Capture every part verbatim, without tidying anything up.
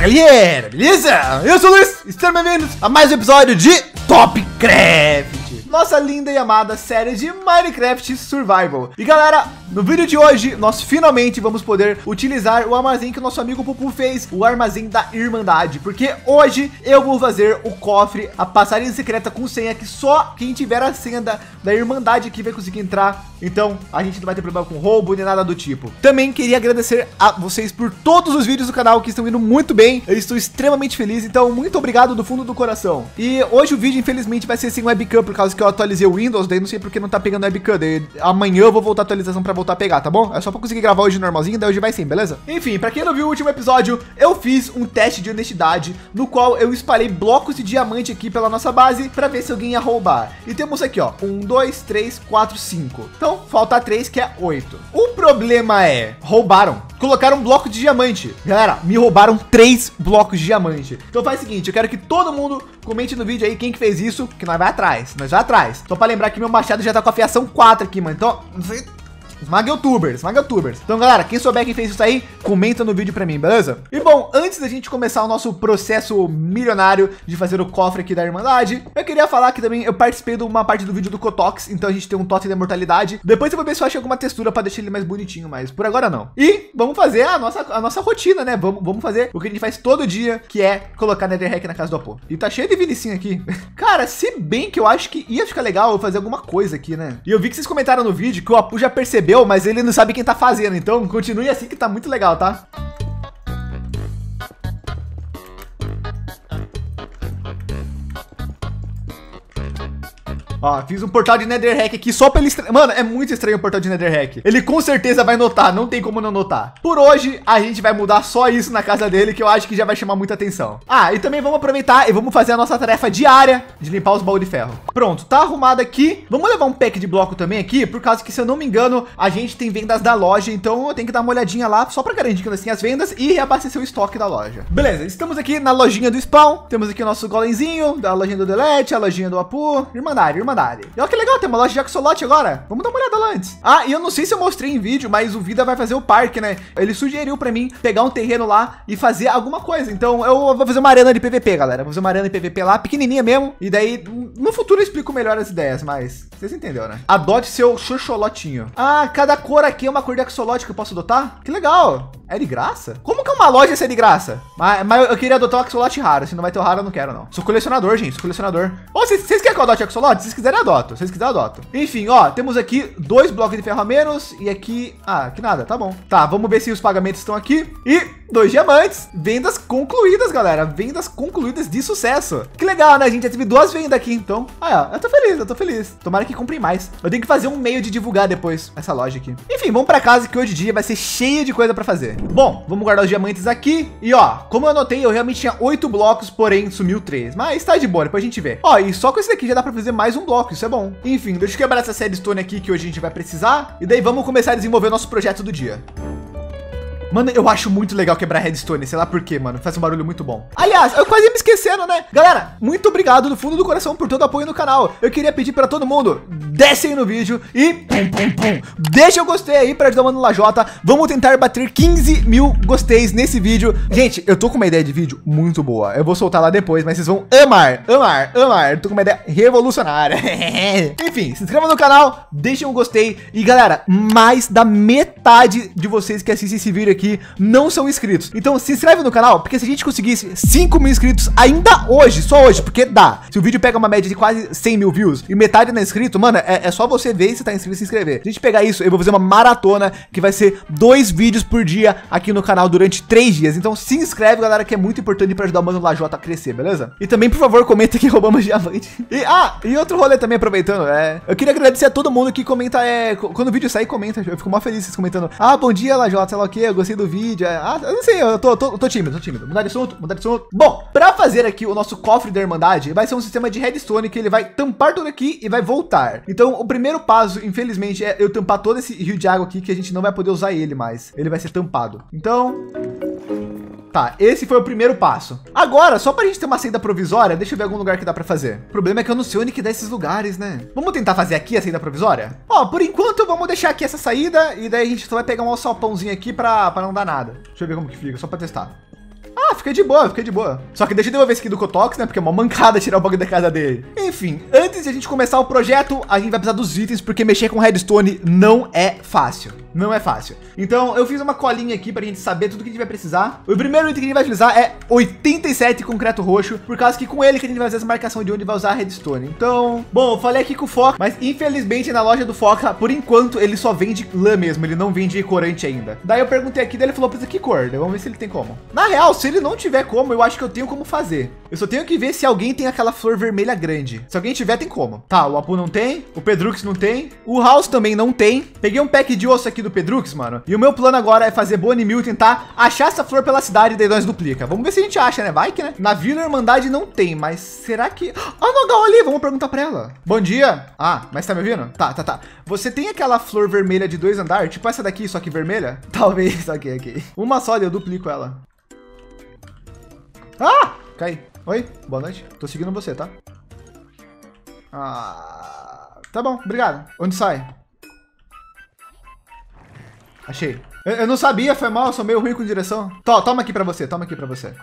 galera, beleza? Eu sou o Luiz, estejam bem-vindos a mais um episódio de Topcraft, nossa linda e amada série de Minecraft Survival. E galera, no vídeo de hoje, nós finalmente vamos poder utilizar o armazém que o nosso amigo Pupu fez, o armazém da Irmandade, porque hoje eu vou fazer o cofre, a passagem secreta com senha, que só quem tiver a senha da, da Irmandade aqui vai conseguir entrar. Então a gente não vai ter problema com roubo nem nada do tipo. Também queria agradecer a vocês por todos os vídeos do canal que estão indo muito bem. Eu estou extremamente feliz, então muito obrigado do fundo do coração. E hoje o vídeo infelizmente vai ser sem webcam, por causa que eu atualizei o Windows, daí não sei porque não tá pegando webcam. Daí amanhã eu vou voltar a atualização para voltar a pegar, tá bom? É só para conseguir gravar hoje normalzinho, daí hoje vai sim, beleza? Enfim, para quem não viu o último episódio, eu fiz um teste de honestidade, no qual eu espalhei blocos de diamante aqui pela nossa base para ver se alguém ia roubar. E temos aqui, ó, um, dois, três, quatro, cinco. Então falta três, que é oito. O problema é, roubaram. Colocaram um bloco de diamante. Galera, me roubaram três blocos de diamante. Então faz o seguinte, eu quero que todo mundo comente no vídeo aí quem que fez isso, que nós vai atrás. Nós vai atrás. Só para lembrar que meu machado já tá com a afiação quatro aqui, mano. Então, não sei... Esmaga youtubers, esmaga youtubers. Então, galera, quem souber quem fez isso aí, comenta no vídeo pra mim, beleza? E bom, antes da gente começar o nosso processo milionário de fazer o cofre aqui da Irmandade, eu queria falar que também eu participei de uma parte do vídeo do Cotox, então a gente tem um totem da imortalidade. Depois eu vou ver se eu acho alguma textura pra deixar ele mais bonitinho, mas por agora não. E vamos fazer a nossa, a nossa rotina, né? Vamos, vamos fazer o que a gente faz todo dia, que é colocar netherrack na casa do Apo. E tá cheio de vinicinho aqui. Cara, se bem que eu acho que ia ficar legal eu fazer alguma coisa aqui, né? E eu vi que vocês comentaram no vídeo que o Apo já percebeu, mas ele não sabe quem tá fazendo, então continue assim que tá muito legal, tá? Ó, fiz um portal de netherrack aqui só pra ele... Estra... Mano, é muito estranho o portal de netherrack. Ele com certeza vai notar, não tem como não notar. Por hoje, a gente vai mudar só isso na casa dele, que eu acho que já vai chamar muita atenção. Ah, e também vamos aproveitar e vamos fazer a nossa tarefa diária de limpar os baús de ferro. Pronto, tá arrumado aqui. Vamos levar um pack de bloco também aqui, por causa que, se eu não me engano, a gente tem vendas da loja, então eu tenho que dar uma olhadinha lá, só pra garantir que nós temos as vendas e reabastecer o estoque da loja. Beleza, estamos aqui na lojinha do Spawn. Temos aqui o nosso golemzinho, da lojinha do Delete, a lojinha do Apu. Irmandade, Irmandade. E olha que legal, tem uma loja de axolote agora. Vamos dar uma olhada lá antes. Ah, e eu não sei se eu mostrei em vídeo, mas o Vida vai fazer o parque, né? Ele sugeriu pra mim pegar um terreno lá e fazer alguma coisa. Então eu vou fazer uma arena de P V P, galera. Vou fazer uma arena de P V P lá, pequenininha mesmo. E daí, no futuro eu explico melhor as ideias, mas vocês entenderam, né? Adote seu xoxolotinho. Ah, cada cor aqui é uma cor de axolote que eu posso adotar? Que legal. É de graça? Como que é uma loja ser de graça? Mas, mas eu queria adotar um axolote raro. Se não vai ter o raro, eu não quero, não. Sou colecionador, gente. Sou colecionador. Ô, vocês, vocês querem que eu adote axolote? Se vocês quiserem, adoto. Se vocês quiserem, adoto. Enfim, ó, temos aqui dois blocos de ferro a menos. E aqui... Ah, que nada, tá bom. Tá, vamos ver se os pagamentos estão aqui. E dois diamantes. Vendas concluídas, galera. Vendas concluídas de sucesso. Que legal, né? A gente já teve duas vendas aqui, então. Ah, ó, eu tô feliz, eu tô feliz. Tomara que comprem mais. Eu tenho que fazer um meio de divulgar depois essa loja aqui. Enfim, vamos pra casa que hoje em dia vai ser cheio de coisa pra fazer. Bom, vamos guardar os diamantes aqui. E ó, como eu anotei, eu realmente tinha oito blocos, porém sumiu três. Mas tá de boa, depois a gente vê. Ó, e só com esse daqui já dá pra fazer mais um bloco, isso é bom. Enfim, deixa eu quebrar essa sandstone aqui que hoje a gente vai precisar. E daí vamos começar a desenvolver o nosso projeto do dia. Mano, eu acho muito legal quebrar redstone, sei lá por quê, mano. Faz um barulho muito bom. Aliás, eu quase ia me esquecendo, né? Galera, muito obrigado do fundo do coração por todo o apoio no canal. Eu queria pedir para todo mundo, desce aí no vídeo e pum, pum, pum. Deixa o gostei aí para ajudar o Mano Lajota. Vamos tentar bater quinze mil gosteis nesse vídeo. Gente, eu tô com uma ideia de vídeo muito boa. Eu vou soltar lá depois, mas vocês vão amar, amar, amar. Eu tô com uma ideia revolucionária. Enfim, se inscreva no canal, deixem um gostei. E galera, mais da metade de vocês que assistem esse vídeo aqui não são inscritos. Então se inscreve no canal, porque se a gente conseguisse cinco mil inscritos ainda hoje, só hoje, porque dá. Se o vídeo pega uma média de quase cem mil views e metade não é inscrito, mano, é, é só você ver se tá inscrito e se inscrever. Se a gente pegar isso, eu vou fazer uma maratona que vai ser dois vídeos por dia aqui no canal durante três dias. Então se inscreve, galera, que é muito importante para ajudar o Mano Lajota a crescer, beleza? E também, por favor, comenta que roubamos diamante. E, ah, e outro rolê também, aproveitando, é... Eu queria agradecer a todo mundo que comenta, é... Quando o vídeo sair, comenta. Eu fico mó feliz vocês comentando. Ah, bom dia, Lajota, sei lá o que, eu gostei do vídeo. Ah, eu não sei, eu tô, tô, tô tímido, tô tímido. Mudar de assunto, mudar de assunto. Bom, pra fazer aqui o nosso cofre da Irmandade, vai ser um sistema de redstone que ele vai tampar tudo aqui e vai voltar. Então, o primeiro passo, infelizmente, é eu tampar todo esse rio de água aqui, que a gente não vai poder usar ele mais. Ele vai ser tampado. Então... Tá, esse foi o primeiro passo. Agora, só pra gente ter uma saída provisória, deixa eu ver algum lugar que dá pra fazer. O problema é que eu não sei onde que dá esses lugares, né? Vamos tentar fazer aqui a saída provisória? Ó, por enquanto, vamos deixar aqui essa saída e daí a gente só vai pegar um alçapãozinho aqui pra, pra não dar nada. Deixa eu ver como que fica, só pra testar. Ah, fica de boa, fica de boa. Só que deixa eu devolver esse aqui do Cotox, né? Porque é uma mancada tirar o bagulho da casa dele. Enfim, antes de a gente começar o projeto, a gente vai precisar dos itens, porque mexer com redstone não é fácil. Não é fácil. Então, eu fiz uma colinha aqui pra gente saber tudo que a gente vai precisar. O primeiro item que a gente vai utilizar é oitenta e sete concreto roxo, por causa que com ele que a gente vai fazer essa marcação de onde vai usar a redstone. Então, bom, eu falei aqui com o Foca, mas infelizmente na loja do Foca, por enquanto, ele só vende lã mesmo, ele não vende corante ainda. Daí eu perguntei aqui, daí ele falou, precisa que cor? Vamos ver se ele tem como. Na real, se ele não tiver como, eu acho que eu tenho como fazer. Eu só tenho que ver se alguém tem aquela flor vermelha grande. Se alguém tiver, tem como. Tá, o Apu não tem, o Pedrux não tem, o House também não tem. Peguei um pack de osso aqui do Pedrux, mano. E o meu plano agora é fazer Bonnie Mil, tentar achar essa flor pela cidade e daí nós duplica. Vamos ver se a gente acha, né? Vai que, né? Na Vila Irmandade não tem, mas será que... Ah, Nogal ali, vamos perguntar pra ela. Bom dia. Ah, mas tá me ouvindo? Tá, tá, tá. Você tem aquela flor vermelha de dois andares? Tipo essa daqui, só que vermelha? Talvez, ok, ok. Uma só, eu duplico ela. Ah, cai. Oi, boa noite. Tô seguindo você, tá? Ah, tá bom, obrigado. Onde sai? Achei. Eu, eu não sabia, foi mal, eu sou meio ruim com direção. Tó, toma aqui pra você, toma aqui pra você.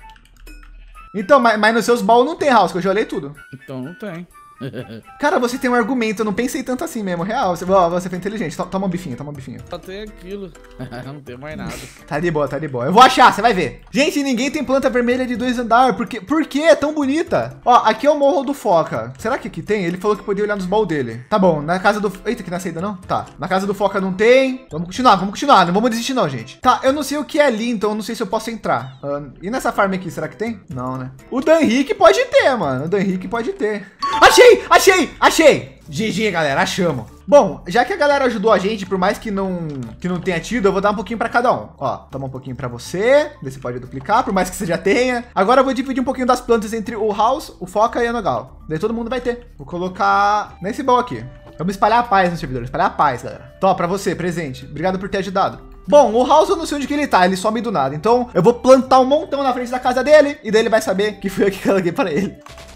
Então, mas, mas nos seus baús não tem, House, que eu já olhei tudo. Então não tem. Cara, você tem um argumento, eu não pensei tanto assim mesmo, real. Você, ó, você foi inteligente, toma um bifinho, toma um bifinho. Só tem aquilo, não tem mais nada. Tá de boa, tá de boa. Eu vou achar, você vai ver. Gente, ninguém tem planta vermelha de dois andares, por quê? Por que é tão bonita? Ó, aqui é o morro do Foca. Será que aqui tem? Ele falou que podia olhar nos baús dele. Tá bom, na casa do... Eita, aqui na saída não? Tá, na casa do Foca não tem. Vamos continuar, vamos continuar, não vamos desistir não, gente. Tá, eu não sei o que é ali, então eu não sei se eu posso entrar. Uh, e nessa farm aqui, será que tem? Não, né? O Dan Henrique pode ter, mano. O Dan Henrique pode ter. Achei, achei, achei. G G, galera, achamos. Bom, já que a galera ajudou a gente, por mais que não, que não tenha tido, eu vou dar um pouquinho para cada um. Ó, toma um pouquinho para você, ver se pode duplicar, por mais que você já tenha. Agora eu vou dividir um pouquinho das plantas entre o House, o Foca e a Nogal. Daí todo mundo vai ter. Vou colocar nesse baú aqui. Vamos espalhar a paz no servidor, espalhar a paz, galera. Tó, para você, presente. Obrigado por ter ajudado. Bom, o House eu não sei onde que ele tá, ele some do nada. Então eu vou plantar um montão na frente da casa dele e daí ele vai saber que foi eu que coloquei para ele.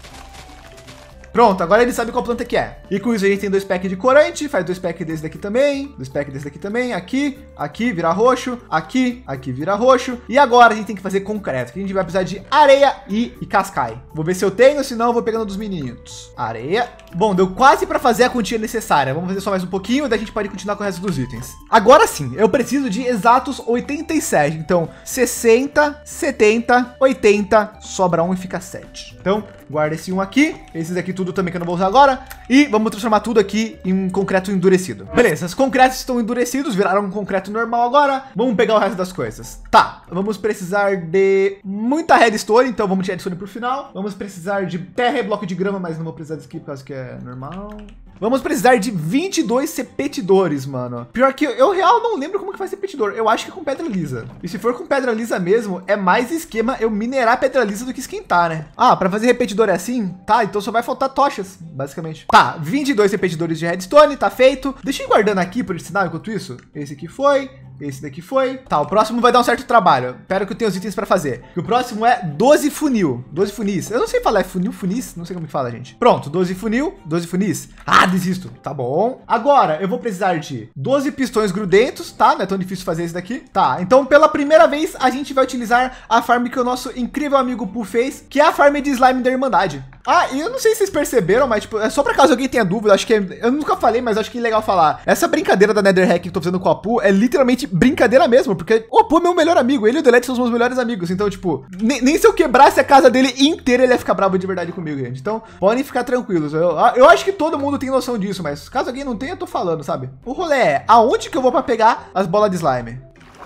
Pronto, agora ele sabe qual planta que é. E com isso a gente tem dois packs de corante, faz dois packs desse daqui também, dois packs desse daqui também, aqui, aqui vira roxo, aqui, aqui vira roxo. E agora a gente tem que fazer concreto, que a gente vai precisar de areia e, e cascai. Vou ver se eu tenho, senão eu vou pegando dos meninos. Areia. Bom, deu quase para fazer a quantia necessária. Vamos fazer só mais um pouquinho, daí a gente pode continuar com o resto dos itens. Agora sim, eu preciso de exatos oitenta e sete. Então, sessenta, setenta, oitenta, sobra um e fica sete. Então, guarda esse um aqui, esses daqui tudo também que eu não vou usar agora. E vamos transformar tudo aqui em um concreto endurecido. Beleza, os concretos estão endurecidos, viraram um concreto normal agora. Vamos pegar o resto das coisas. Tá, vamos precisar de muita redstone, então vamos tirar redstone pro final. Vamos precisar de terra e bloco de grama, mas não vou precisar disso aqui por causa que é normal. Vamos precisar de vinte e dois repetidores, mano. Pior que eu, eu real não lembro como que faz repetidor. Eu acho que é com pedra lisa. E se for com pedra lisa mesmo, é mais esquema eu minerar pedra lisa do que esquentar, né? Ah, para fazer repetidor é assim? Tá, então só vai faltar tochas, basicamente. Tá, vinte e dois repetidores de redstone, tá feito. Deixa eu ir guardando aqui por sinal enquanto isso. Esse aqui foi. Esse daqui foi. Tá, o próximo vai dar um certo trabalho. Espero que eu tenha os itens para fazer. E o próximo é doze funil. doze funis. Eu não sei falar, é funil, funis? Não sei como que fala, gente. Pronto, doze funil, doze funis. Ah, desisto. Tá bom. Agora, eu vou precisar de doze pistões grudentos, tá? Não é tão difícil fazer isso daqui. Tá, então pela primeira vez a gente vai utilizar a farm que o nosso incrível amigo Pu fez, que é a farm de slime da Irmandade. Ah, e eu não sei se vocês perceberam, mas tipo, é só para caso alguém tenha dúvida, acho que é, eu nunca falei, mas acho que é legal falar. Essa brincadeira da Nether Hack que eu tô fazendo com o Apu é literalmente brincadeira mesmo, porque o Apu é meu melhor amigo, ele e o Delete são os meus melhores amigos, então tipo, nem, nem se eu quebrasse a casa dele inteira, ele ia ficar bravo de verdade comigo, gente. Então, podem ficar tranquilos. Eu, eu acho que todo mundo tem noção disso, mas caso alguém não tenha, eu tô falando, sabe? O rolê é, aonde que eu vou para pegar as bolas de slime?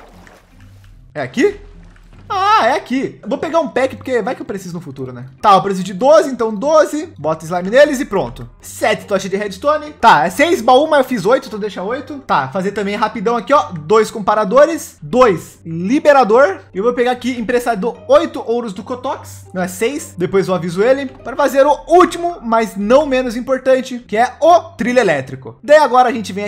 É aqui? Ah, é aqui. Eu vou pegar um pack, porque vai que eu preciso no futuro, né? Tá, eu preciso de doze, então doze. Bota slime neles e pronto. sete tochas de redstone. Tá, é seis baú, mas eu fiz oito, então deixa oito. Tá, fazer também rapidão aqui, ó. dois comparadores, dois liberador. Eu vou pegar aqui emprestado oito ouros do Cotox. Não é seis. Depois eu aviso ele para fazer o último, mas não menos importante, que é o trilho elétrico. Daí agora a gente vem aqui,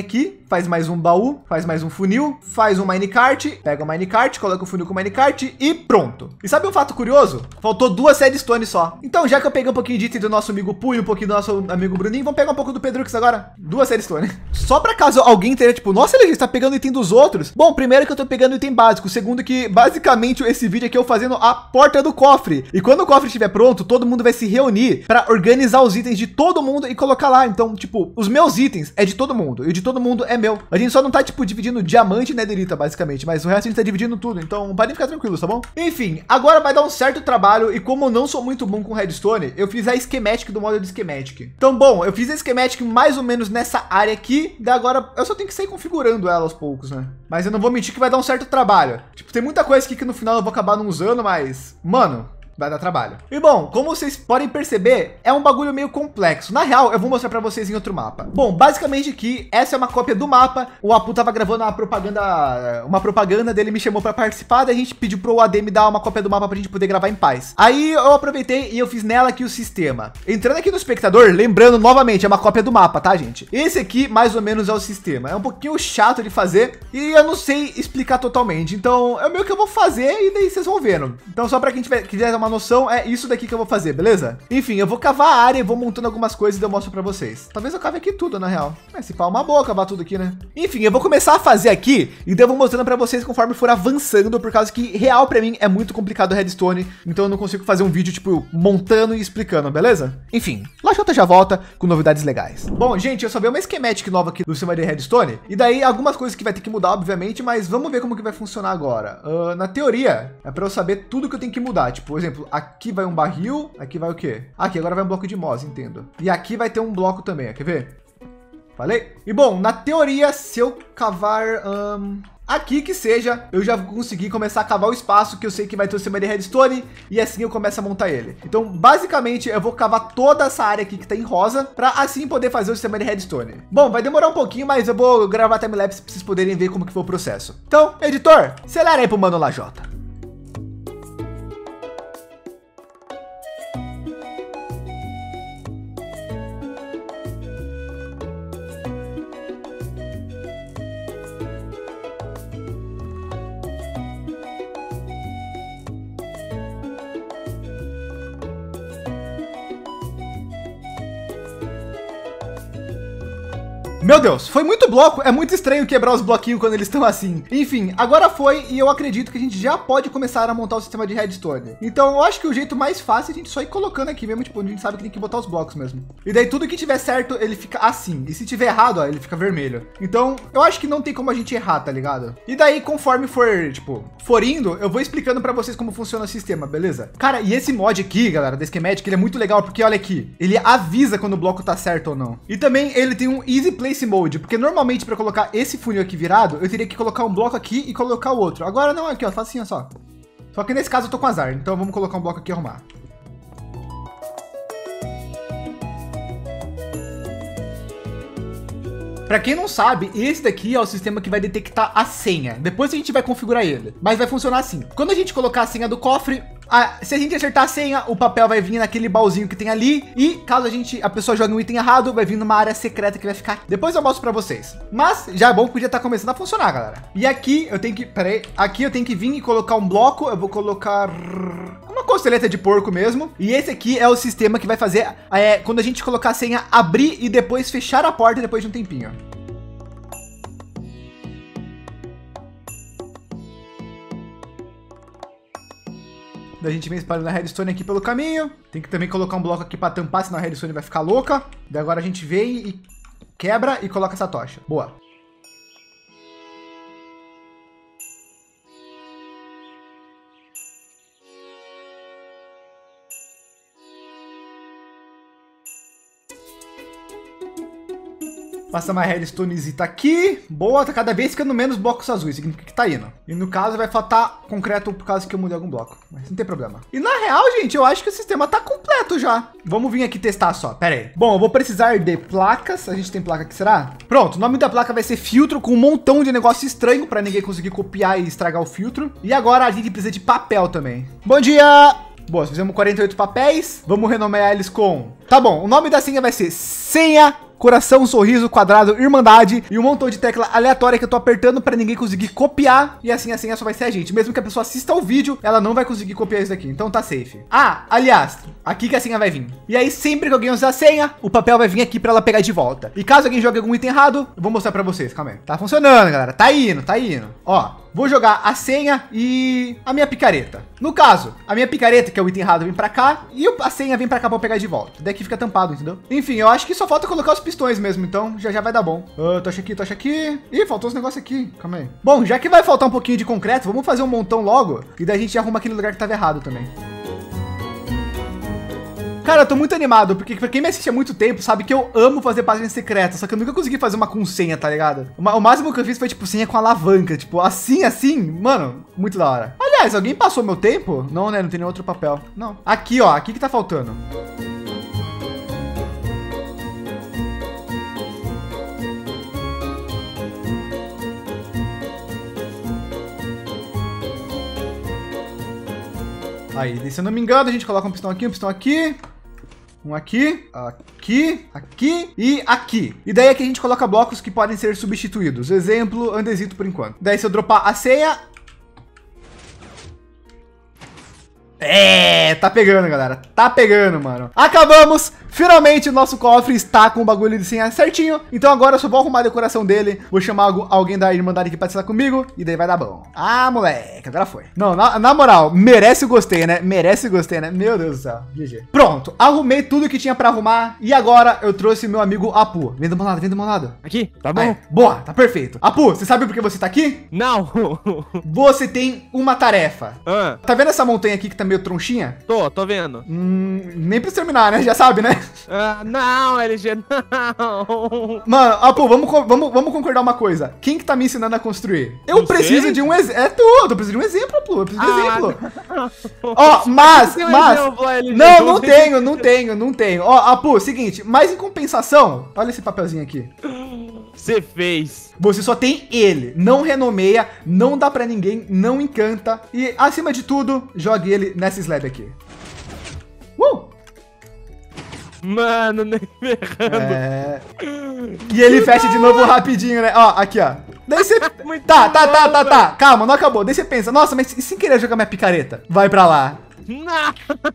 faz mais um baú, faz mais um funil, faz um minecart, pega o minecart, coloca o funil com o minecart e pronto. E sabe um fato curioso? Faltou duas redstone só. Então, já que eu peguei um pouquinho de item do nosso amigo Pui, um pouquinho do nosso amigo Bruninho, vamos pegar um pouco do Pedrux agora. Duas redstone. Só para caso alguém tenha tipo, nossa, ele está pegando item dos outros. Bom, primeiro que eu tô pegando item básico, segundo que basicamente esse vídeo aqui eu fazendo a porta do cofre. E quando o cofre estiver pronto, todo mundo vai se reunir para organizar os itens de todo mundo e colocar lá. Então, tipo, os meus itens é de todo mundo e o de todo mundo é meu. A gente só não tá tipo dividindo diamante e netherita basicamente, mas o resto a gente tá dividindo tudo. Então, podem ficar tranquilos, tá bom? Enfim, agora vai dar um certo trabalho e como eu não sou muito bom com redstone, eu fiz a schematic do modo de schematic. Então, bom, eu fiz a schematic mais ou menos nessa área aqui, daí agora eu só tenho que sair configurando ela aos poucos, né? Mas eu não vou mentir que vai dar um certo trabalho. Tipo, tem muita coisa aqui que no final eu vou acabar não usando, mas, mano, vai dar trabalho. E bom, como vocês podem perceber, é um bagulho meio complexo. Na real, eu vou mostrar para vocês em outro mapa. Bom, basicamente aqui, essa é uma cópia do mapa. O Apu tava gravando uma propaganda, uma propaganda dele, me chamou para participar, daí a gente pediu pro A D me dar uma cópia do mapa pra gente poder gravar em paz. Aí eu aproveitei e eu fiz nela aqui o sistema. Entrando aqui no espectador, lembrando novamente, é uma cópia do mapa, tá, gente? Esse aqui mais ou menos é o sistema. É um pouquinho chato de fazer e eu não sei explicar totalmente. Então, é meio que eu vou fazer e daí vocês vão vendo. Então, só para quem tiver quiser uma noção, é isso daqui que eu vou fazer, beleza? Enfim, eu vou cavar a área e vou montando algumas coisas e eu mostro para vocês. Talvez eu cave aqui tudo, na real. Mas se pá, uma boa cavar tudo aqui, né? Enfim, eu vou começar a fazer aqui e daí eu vou mostrando para vocês conforme for avançando, por causa que real para mim é muito complicado o redstone, então eu não consigo fazer um vídeo tipo montando e explicando, beleza? Enfim, Lajota já volta com novidades legais. Bom, gente, eu só vi uma schematic nova aqui do sistema de redstone e daí algumas coisas que vai ter que mudar, obviamente, mas vamos ver como que vai funcionar agora. Uh, na teoria, é para eu saber tudo que eu tenho que mudar. Tipo, por exemplo, aqui Aqui vai um barril, aqui vai o quê? Aqui agora vai um bloco de moss, entendo. E aqui vai ter um bloco também, quer ver? Falei? E bom, na teoria, se eu cavar um, aqui que seja, eu já consegui começar a cavar o espaço que eu sei que vai ter o sistema de redstone e assim eu começo a montar ele. Então, basicamente, eu vou cavar toda essa área aqui que tá em rosa para assim poder fazer o sistema de redstone. Bom, vai demorar um pouquinho, mas eu vou gravar timelapse para vocês poderem ver como que foi o processo. Então, editor, acelera aí pro mano Lajota. Meu Deus, foi muito bloco, é muito estranho quebrar os bloquinhos quando eles estão assim. Enfim, agora foi e eu acredito que a gente já pode começar a montar o sistema de redstone. Então eu acho que o jeito mais fácil é a gente só ir colocando aqui mesmo, tipo, a gente sabe que tem que botar os blocos mesmo. E daí tudo que tiver certo, ele fica assim. E se tiver errado, ó, ele fica vermelho. Então eu acho que não tem como a gente errar, tá ligado? E daí conforme for, tipo, for indo, eu vou explicando para vocês como funciona o sistema, beleza? Cara, e esse mod aqui, galera, da schematic, ele é muito legal porque olha aqui, ele avisa quando o bloco tá certo ou não. E também ele tem um easy place mode, porque normalmente para colocar esse funil aqui virado, eu teria que colocar um bloco aqui e colocar o outro. Agora não, aqui ó, facinho só. Só que nesse caso eu tô com azar, então vamos colocar um bloco aqui e arrumar. Para quem não sabe, esse daqui é o sistema que vai detectar a senha. Depois a gente vai configurar ele, mas vai funcionar assim. Quando a gente colocar a senha do cofre, a, se a gente acertar a senha, o papel vai vir naquele baúzinho que tem ali. E caso a gente, a pessoa jogue um item errado, vai vir numa área secreta que vai ficar. Depois eu mostro para vocês. Mas já é bom que já tá começando a funcionar, galera. E aqui eu tenho que, peraí, aqui eu tenho que vir e colocar um bloco. Eu vou colocar uma costeleta de porco mesmo. E esse aqui é o sistema que vai fazer é, quando a gente colocar a senha, abrir e depois fechar a porta depois de um tempinho. Da gente vem espalhando a redstone aqui pelo caminho. Tem que também colocar um bloco aqui para tampar, senão a redstone vai ficar louca. Daí agora a gente vem e quebra e coloca essa tocha. Boa. Passa mais redstonezita aqui. Boa, tá cada vez ficando menos blocos azuis. Significa que tá indo. E no caso vai faltar concreto por causa que eu mudei algum bloco. Mas não tem problema. E na real, gente, eu acho que o sistema tá completo já. Vamos vir aqui testar só. Pera aí. Bom, eu vou precisar de placas. A gente tem placa aqui, será? Pronto, o nome da placa vai ser filtro com um montão de negócio estranho para ninguém conseguir copiar e estragar o filtro. E agora a gente precisa de papel também. Bom dia! Boa, fizemos quarenta e oito papéis. Vamos renomear eles com... Tá bom, o nome da senha vai ser senha, coração, sorriso, quadrado, irmandade e um montão de tecla aleatória que eu tô apertando para ninguém conseguir copiar. E assim a senha só vai ser a gente. Mesmo que a pessoa assista ao vídeo, ela não vai conseguir copiar isso daqui. Então tá safe. Ah, aliás, aqui que a senha vai vir. E aí sempre que alguém usar a senha, o papel vai vir aqui para ela pegar de volta. E caso alguém jogue algum item errado, eu vou mostrar para vocês. Calma aí. Tá funcionando, galera. Tá indo, tá indo. Ó, vou jogar a senha e a minha picareta. No caso, a minha picareta, que é o item errado, vem para cá e a senha vem para cá para pegar de volta. Daqui fica tampado, entendeu? Enfim, eu acho que só falta colocar os pistões mesmo, então já já vai dar bom. Uh, tocha aqui, tocha aqui. Ih, faltou os negócios aqui. Calma aí. Bom, já que vai faltar um pouquinho de concreto, vamos fazer um montão logo e daí a gente arruma aquele lugar que tava errado também. Cara, eu tô muito animado, porque pra quem me assiste há muito tempo, sabe que eu amo fazer páginas secretas, só que eu nunca consegui fazer uma com senha, tá ligado? O máximo que eu fiz foi, tipo, senha com alavanca, tipo, assim, assim, mano, muito da hora. Aliás, alguém passou meu tempo? Não, né? Não tem nenhum outro papel. Não. Aqui, ó, aqui que tá faltando. Aí, se eu não me engano, a gente coloca um pistão aqui, um pistão aqui. Um aqui, aqui, aqui e aqui. E daí aqui a gente coloca blocos que podem ser substituídos. Exemplo, andesito por enquanto. Daí se eu dropar a senha... É, tá pegando, galera. Tá pegando, mano. Acabamos. Finalmente o nosso cofre está com o bagulho de senha certinho. Então agora eu só vou arrumar a decoração dele. Vou chamar alguém da Irmandade aqui pra testar comigo. E daí vai dar bom. Ah, moleque, agora foi. Não, na, na moral, merece o gostei, né? Merece o gostei, né? Meu Deus do céu. G G. Pronto, arrumei tudo que tinha pra arrumar. E agora eu trouxe meu amigo Apu. Vem do meu lado, vem do meu lado. Aqui, tá bom? Aí, boa, tá perfeito. Apu, você sabe por que você tá aqui? Não. Você tem uma tarefa. Ah. Tá vendo essa montanha aqui que tá meio tronchinha? Tô, tô vendo. Hum, nem precisa terminar, né? Já sabe, né? Ah, não, L G, não. Mano, Apu, vamos, vamos, vamos concordar uma coisa. Quem que tá me ensinando a construir? Eu Não preciso sei. de um exemplo. É tudo, eu preciso de um exemplo, Apu. Eu preciso de um Ah, exemplo. Ó, mas, Tem um mas... exemplo, L G, Não, não não tem. tenho, não tenho, não tenho. Ó, Apu, seguinte, mas em compensação, olha esse papelzinho aqui. Você fez. Você só tem ele, não renomeia, não dá pra ninguém, não encanta. E, acima de tudo, jogue ele nessa slab aqui. Uh! Mano, nem ferrando. É... E ele fecha de novo rapidinho, né? Ó, aqui, ó. Daí você... Muito Tá, tá, bom, tá, tá, velho. tá. Calma, não acabou. Daí você pensa, nossa, mas e sem querer jogar minha picareta? Vai pra lá. Não.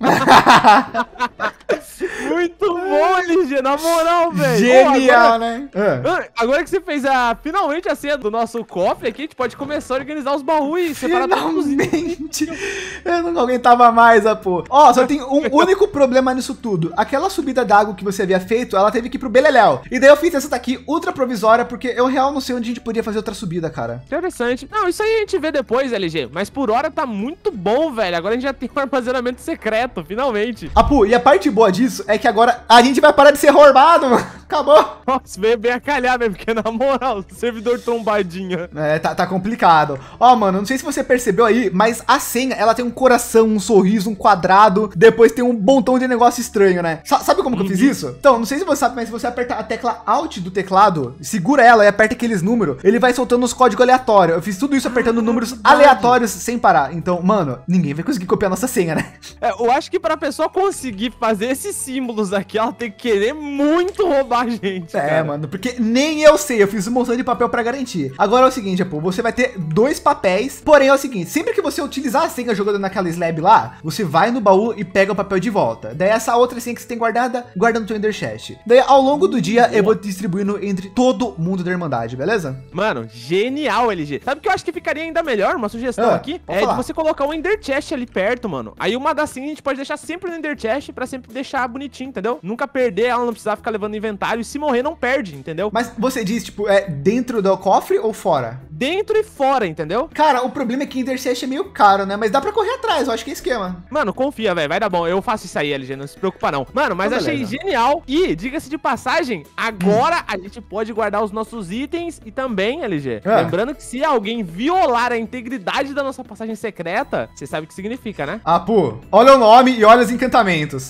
Muito bom, L G, na moral, velho. Genial, Ô, agora- né? Ah. Ah, Agora que você fez a, finalmente a senha do nosso cofre aqui, a gente pode começar a organizar os baús e separar todos os itens. Finalmente, eu não aguentava mais, pô. Ó, só tem um único problema nisso tudo. Aquela subida d'água que você havia feito, ela teve que ir pro Beleléu. E daí eu fiz essa daqui ultra provisória, porque eu real não sei onde a gente podia fazer outra subida, cara. Interessante. Não, isso aí a gente vê depois, L G. Mas por hora tá muito bom, velho. Agora a gente já tem um armazenamento secreto, finalmente. Apu, e a parte boa disso é que agora a gente vai parar de ser roubado, mano. Acabou. Nossa, veio bem a calhar, velho. Porque na moral, servidor trombadinha. É, tá, tá complicado. Ó, mano, não sei se você percebeu aí, mas a senha, ela tem um coração, um sorriso, um quadrado, depois tem um montão de negócio estranho, né? Sa- sabe como que eu fiz isso? Então, não sei se você sabe, mas se você apertar a tecla Alt do teclado, segura ela e aperta aqueles números, ele vai soltando os códigos aleatórios. Eu fiz tudo isso apertando números aleatórios sem parar. Então, mano, ninguém vai conseguir copiar nossa senha, né? É, eu acho que pra pessoa conseguir fazer esses símbolos aqui, ela tem que querer muito roubar a gente, É, cara. mano, porque nem eu sei, eu fiz um montão de papel pra garantir. Agora é o seguinte, pô, você vai ter dois papéis, porém é o seguinte, sempre que você utilizar a senha jogando naquela slab lá, você vai no baú e pega o papel de volta. Daí essa outra senha que você tem guardada, guarda no teu Ender Chest. Daí ao longo do dia eu vou distribuindo entre todo mundo da Irmandade, beleza? Mano, genial, L G. Sabe o que eu acho que ficaria ainda melhor? Uma sugestão Ah, aqui pode é falar. de você colocar um Ender Chest ali perto, mano. Aí uma das senhas a gente pode deixar sempre no Ender Chest pra sempre deixar bonitinho, entendeu? Nunca perder, ela não precisar ficar levando inventário. E se morrer, não perde, entendeu? Mas você diz, tipo, é dentro do cofre ou fora? Dentro e fora, entendeu? Cara, o problema é que Ender Chest é meio caro, né? Mas dá pra correr atrás, eu acho que é esquema. Mano, confia, velho. Vai dar bom. Eu faço isso aí, L G. Não se preocupa, não. Mano, mas Então, achei beleza. genial. E, diga-se de passagem, agora a gente pode guardar os nossos itens e também, L G. Ah. Lembrando que se alguém violar a integridade da nossa passagem secreta, você sabe o que significa, né? Ah, pô, olha o nome e olha os encantamentos.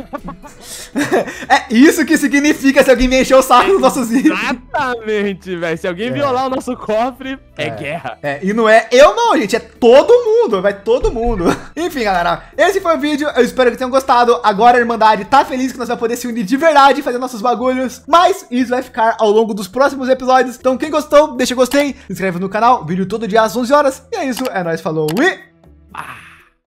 É isso que significa se alguém me encher o saco dos nossos itens. Exatamente, velho. Se alguém É. violar o nosso cofre, Felipe, é, é guerra. É, e não é eu não, gente, é todo mundo, vai todo mundo. Enfim, galera, esse foi o vídeo, eu espero que tenham gostado. Agora a Irmandade tá feliz que nós vamos poder se unir de verdade e fazer nossos bagulhos, mas isso vai ficar ao longo dos próximos episódios. Então quem gostou, deixa gostei, se inscreve no canal, vídeo todo dia às onze horas. E é isso, é nóis, falou e...